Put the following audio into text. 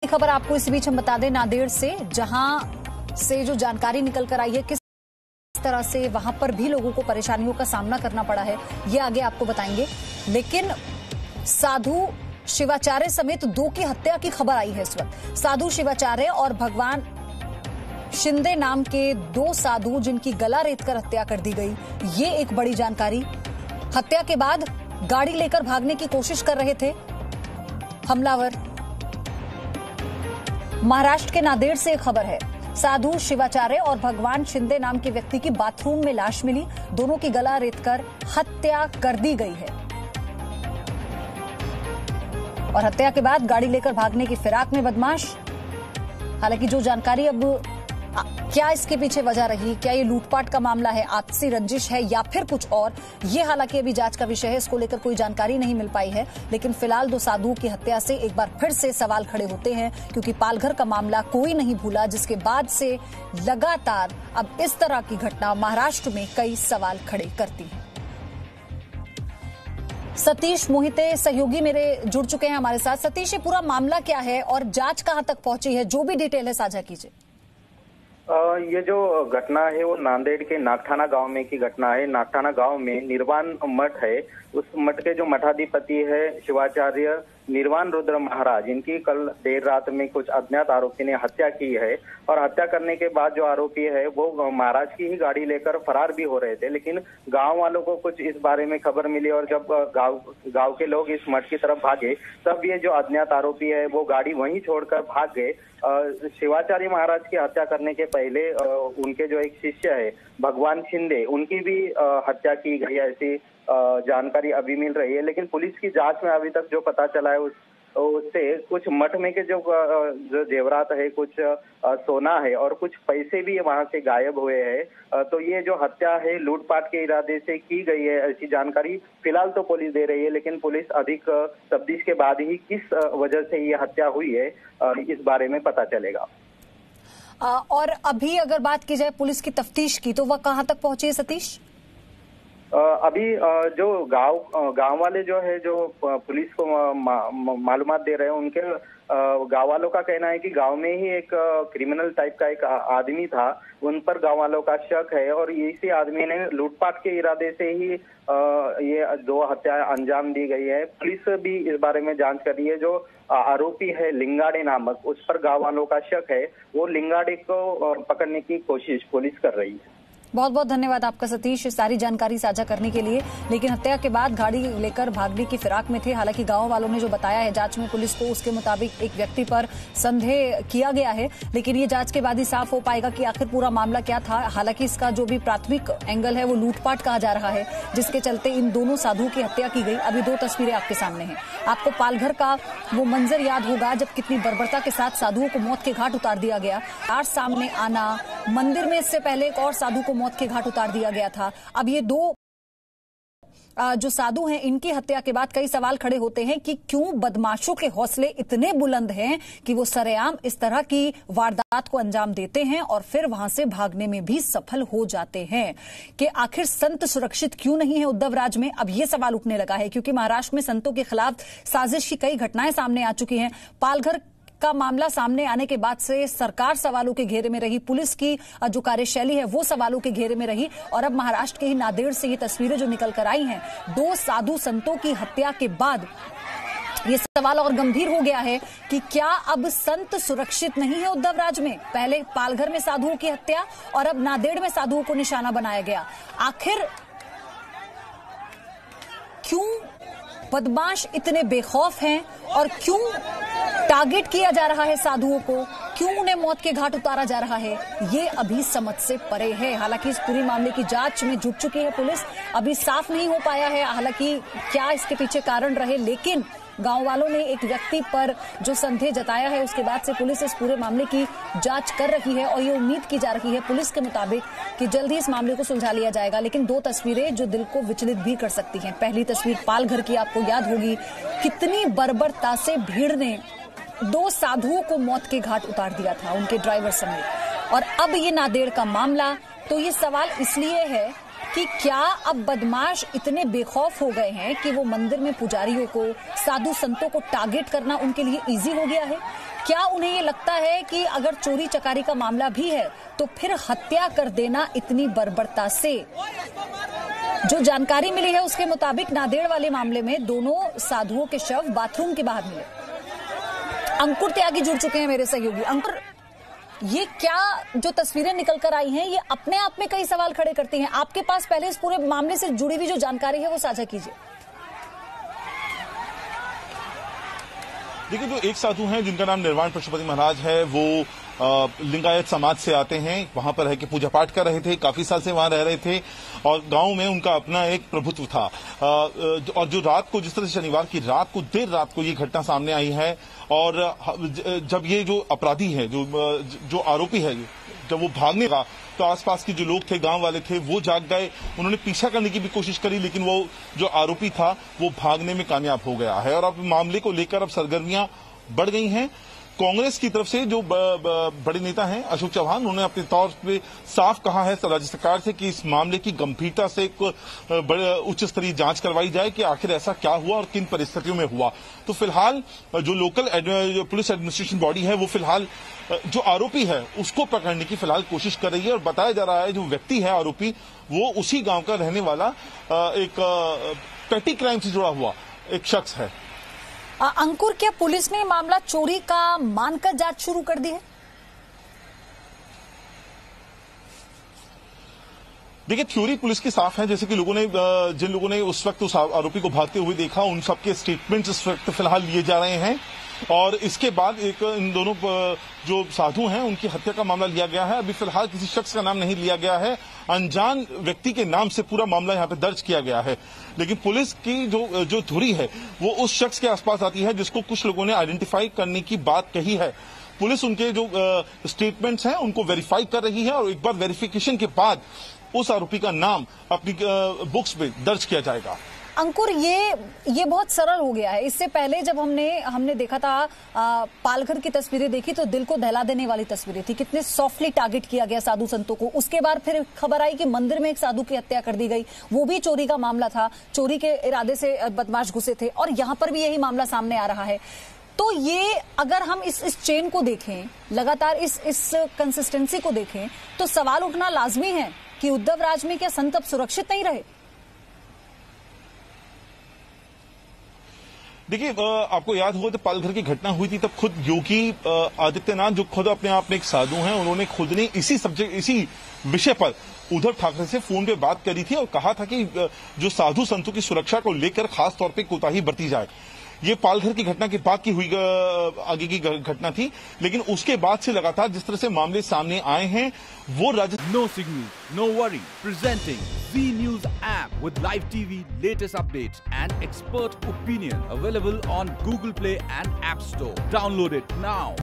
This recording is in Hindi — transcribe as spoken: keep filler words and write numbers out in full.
खबर आपको इस बीच हम बता दें नांदेड़ से, जहां से जो जानकारी निकल कर आई है किस तरह से वहां पर भी लोगों को परेशानियों का सामना करना पड़ा है, ये आगे आपको बताएंगे। लेकिन साधु शिवाचार्य समेत दो की हत्या की खबर आई है इस वक्त। साधु शिवाचार्य और भगवान शिंदे नाम के दो साधु जिनकी गला रेतकर हत्या कर दी गई, ये एक बड़ी जानकारी। हत्या के बाद गाड़ी लेकर भागने की कोशिश कर रहे थे हमलावर। महाराष्ट्र के नांदेड़ से एक खबर है। साधु शिवाचार्य और भगवान शिंदे नाम के व्यक्ति की बाथरूम में लाश मिली, दोनों की गला रेतकर हत्या कर दी गई है और हत्या के बाद गाड़ी लेकर भागने की फिराक में बदमाश। हालांकि जो जानकारी अब आ, क्या इसके पीछे वजह रही, क्या ये लूटपाट का मामला है, आपसी रंजिश है या फिर कुछ और, ये हालांकि अभी जांच का विषय है, इसको लेकर कोई जानकारी नहीं मिल पाई है। लेकिन फिलहाल दो साधुओं की हत्या से एक बार फिर से सवाल खड़े होते हैं, क्योंकि पालघर का मामला कोई नहीं भूला, जिसके बाद से लगातार अब इस तरह की घटना महाराष्ट्र में कई सवाल खड़े करती है। सतीश मोहिते सहयोगी मेरे जुड़ चुके हैं हमारे साथ। सतीश, ये पूरा मामला क्या है और जांच कहां तक पहुंची है, जो भी डिटेल है साझा कीजिए। ये जो घटना है वो नांदेड़ के नागठाना गांव में की घटना है। नागठाना गांव में निर्वाण मठ है, उस मठ के जो मठाधिपति है शिवाचार्य निर्वाण रुद्र महाराज, इनकी कल देर रात में कुछ अज्ञात आरोपी ने हत्या की है और हत्या करने के बाद जो आरोपी है वो महाराज की ही गाड़ी लेकर फरार भी हो रहे थे। लेकिन गांव वालों को कुछ इस बारे में खबर मिली और जब गांव गांव के लोग इस मठ की तरफ भागे, तब ये जो अज्ञात आरोपी है वो गाड़ी वहीं छोड़कर भाग गए। शिवाचार्य महाराज की हत्या करने के पहले उनके जो एक शिष्य है भगवान शिंदे, उनकी भी हत्या की गई, ऐसी जानकारी अभी मिल रही है। लेकिन पुलिस की जांच में अभी तक जो पता चला है उस उससे कुछ मठ में के जो जो जेवरात है, कुछ सोना है और कुछ पैसे भी वहां से गायब हुए हैं। तो ये जो हत्या है लूटपाट के इरादे से की गई है, ऐसी जानकारी फिलहाल तो पुलिस दे रही है। लेकिन पुलिस अधिक तफ्तीश के बाद ही किस वजह से ये हत्या हुई है इस बारे में पता चलेगा। और अभी अगर बात की जाए पुलिस की तफ्तीश की, तो वह कहां तक पहुंची है सतीश? अभी जो गांव गांव वाले जो है जो पुलिस को मालूमात दे रहे हैं, उनके गांव वालों का कहना है कि गांव में ही एक क्रिमिनल टाइप का एक आदमी था, उन पर गांव वालों का शक है और इसी आदमी ने लूटपाट के इरादे से ही ये दो हत्याएं अंजाम दी गई है। पुलिस भी इस बारे में जांच कर रही है। जो आरोपी है लिंगाड़े नामक, उस पर गांव वालों का शक है, वो लिंगाड़े को पकड़ने की कोशिश पुलिस कर रही है। बहुत बहुत धन्यवाद आपका सतीश, सारी जानकारी साझा करने के लिए। लेकिन हत्या के बाद गाड़ी लेकर भागने की फिराक में थे। हालांकि गांव वालों ने जो बताया है जांच में पुलिस को, उसके मुताबिक एक व्यक्ति पर संदेह किया गया है। लेकिन ये जांच के बाद ही साफ हो पाएगा कि आखिर पूरा मामला क्या था। हालांकि इसका जो भी प्राथमिक एंगल है वो लूटपाट कहा जा रहा है, जिसके चलते इन दोनों साधुओं की हत्या की गई। अभी दो तस्वीरें आपके सामने हैं। आपको पालघर का वो मंजर याद होगा जब कितनी बर्बरता के साथ साधुओं को मौत के घाट उतार दिया गया। आज सामने आना, मंदिर में इससे पहले एक और साधु को मौत के घाट उतार दिया गया था। अब ये दो जो साधु हैं, इनकी हत्या के बाद कई सवाल खड़े होते हैं कि क्यों बदमाशों के हौसले इतने बुलंद हैं कि वो सरेआम इस तरह की वारदात को अंजाम देते हैं और फिर वहां से भागने में भी सफल हो जाते हैं। कि आखिर संत सुरक्षित क्यों नहीं है उद्धव राज में, अब ये सवाल उठने लगा है, क्योंकि महाराष्ट्र में संतों के खिलाफ साजिश की कई घटनाएं सामने आ चुकी हैं। पालघर का मामला सामने आने के बाद से सरकार सवालों के घेरे में रही, पुलिस की जो कार्यशैली है वो सवालों के घेरे में रही और अब महाराष्ट्र के ही नांदेड़ से ये तस्वीरें जो निकल कर आई हैं, दो साधु संतों की हत्या के बाद ये सवाल और गंभीर हो गया है कि क्या अब संत सुरक्षित नहीं है उद्धव राज में। पहले पालघर में साधुओं की हत्या और अब नांदेड़ में साधुओं को निशाना बनाया गया। आखिर क्यों बदमाश इतने बेखौफ हैं और क्यों टारगेट किया जा रहा है साधुओं को, क्यों उन्हें मौत के घाट उतारा जा रहा है, ये अभी समझ से परे है। हालांकि इस पूरी मामले की जांच में जुट चुकी है पुलिस, अभी साफ नहीं हो पाया है हालांकि क्या इसके पीछे कारण रहे। लेकिन गांव वालों ने एक व्यक्ति पर जो संदेह जताया है, उसके बाद से पुलिस इस पूरे मामले की जांच कर रही है और ये उम्मीद की जा रही है पुलिस के मुताबिक कि जल्द ही इस मामले को सुलझा लिया जाएगा। लेकिन दो तस्वीरें जो दिल को विचलित भी कर सकती हैं। पहली तस्वीर पालघर की, आपको याद होगी कितनी बर्बरता से भीड़ ने दो साधुओं को मौत के घाट उतार दिया था, उनके ड्राइवर समेत। और अब ये नांदेड़ का मामला, तो ये सवाल इसलिए है कि क्या अब बदमाश इतने बेखौफ हो गए हैं कि वो मंदिर में पुजारियों को, साधु संतों को टारगेट करना उनके लिए इजी हो गया है। क्या उन्हें ये लगता है कि अगर चोरी चकारी का मामला भी है तो फिर हत्या कर देना इतनी बर्बरता से? जो जानकारी मिली है उसके मुताबिक नांदेड़ वाले मामले में दोनों साधुओं के शव बाथरूम के बाहर मिले। अंकुर त्यागी जुड़ चुके हैं मेरे सहयोगी। अंकुर, ये क्या जो तस्वीरें निकल कर आई हैं ये अपने आप में कई सवाल खड़े करती हैं। आपके पास पहले इस पूरे मामले से जुड़ी हुई जो जानकारी है वो साझा कीजिए। देखिए, जो एक साधु हैं जिनका नाम निर्वाण पशुपति महाराज है, वो आ, लिंगायत समाज से आते हैं। वहां पर है कि पूजा पाठ कर रहे थे, काफी साल से वहां रह रहे थे और गांव में उनका अपना एक प्रभुत्व था। आ, और जो रात को, जिस तरह से शनिवार की रात को, देर रात को ये घटना सामने आई है और जब ये जो अपराधी है, जो जो आरोपी है, जब वो भागने लगा तो आसपास के जो लोग थे, गांव वाले थे, वो जाग गए। उन्होंने पीछा करने की भी कोशिश करी, लेकिन वो जो आरोपी था वो भागने में कामयाब हो गया है। और अब मामले को लेकर अब सरगर्मियां बढ़ गई हैं। कांग्रेस की तरफ से जो ब, ब, बड़े नेता हैं अशोक चौहान, उन्होंने अपने तौर पे साफ कहा है राज्य सरकार से कि इस मामले की गंभीरता से एक बड़े उच्च स्तरीय जांच करवाई जाए कि आखिर ऐसा क्या हुआ और किन परिस्थितियों में हुआ। तो फिलहाल जो लोकल जो पुलिस एडमिनिस्ट्रेशन बॉडी है वो फिलहाल जो आरोपी है उसको पकड़ने की फिलहाल कोशिश कर रही है और बताया जा रहा है जो व्यक्ति है आरोपी वो उसी गांव का रहने वाला एक पेटी क्राइम से जुड़ा हुआ एक शख्स है। अंकुर, क्या पुलिस ने मामला चोरी का मानकर जांच शुरू कर दी है? देखिए, थ्योरी पुलिस की साफ है। जैसे कि लोगों ने, जिन लोगों ने उस वक्त उस आरोपी को भागते हुए देखा, उन सबके स्टेटमेंट्स इस वक्त फिलहाल लिए जा रहे हैं और इसके बाद एक इन दोनों जो साधु हैं उनकी हत्या का मामला लिया गया है। अभी फिलहाल किसी शख्स का नाम नहीं लिया गया है, अनजान व्यक्ति के नाम से पूरा मामला यहाँ पे दर्ज किया गया है। लेकिन पुलिस की जो जो धुरी है वो उस शख्स के आसपास आती है जिसको कुछ लोगों ने आइडेंटिफाई करने की बात कही है। पुलिस उनके जो स्टेटमेंट्स हैं उनको वेरीफाई कर रही है और एक बार वेरिफिकेशन के बाद उस आरोपी का नाम अपनी बुक्स में दर्ज किया जाएगा। अंकुर, ये ये बहुत सरल हो गया है। इससे पहले जब हमने हमने देखा था आ, पालघर की तस्वीरें देखी तो दिल को दहला देने वाली तस्वीरें थी। कितने सॉफ्टली टारगेट किया गया साधु संतों को। उसके बाद फिर खबर आई कि मंदिर में एक साधु की हत्या कर दी गई, वो भी चोरी का मामला था, चोरी के इरादे से बदमाश घुसे थे और यहाँ पर भी यही मामला सामने आ रहा है। तो ये अगर हम इस इस चेन को देखें, लगातार इस इस कंसिस्टेंसी को देखें, तो सवाल उठना लाजमी है कि उद्धव राज में क्या संत अब सुरक्षित नहीं रहे? देखिए, आपको याद होगा जब पालघर की घटना हुई थी तब खुद योगी आदित्यनाथ, जो खुद अपने आप में एक साधु हैं, उन्होंने खुद ने इसी सब्जेक्ट इसी विषय पर उद्धव ठाकरे से फोन पे बात करी थी और कहा था कि जो साधु संतों की सुरक्षा को लेकर खास तौर पे कोताही बरती जाए। ये पालघर की घटना के बाद की हुई आगे की घटना थी, लेकिन उसके बाद से लगातार जिस तरह से मामले सामने आए हैं वो राज्य no signal, no worry, presenting Zee News app with live T V, latest updates and expert opinion available on Google Play and App Store. Download it now.